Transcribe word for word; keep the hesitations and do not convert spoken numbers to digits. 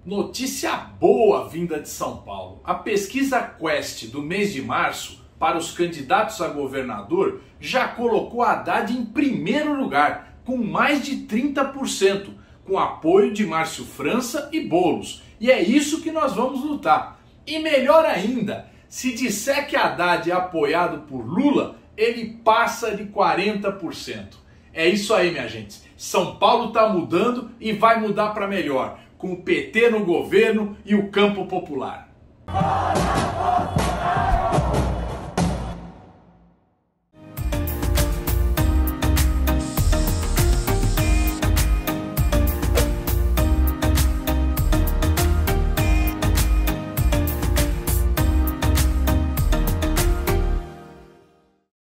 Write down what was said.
Notícia boa vinda de São Paulo. A pesquisa Quest do mês de março para os candidatos a governador já colocou Haddad em primeiro lugar, com mais de trinta por cento, com apoio de Márcio França e Boulos. E é isso que nós vamos lutar. E melhor ainda, se disser que Haddad é apoiado por Lula, ele passa de quarenta por cento. É isso aí, minha gente. São Paulo está mudando e vai mudar para melhor, com o P T no governo e o campo popular.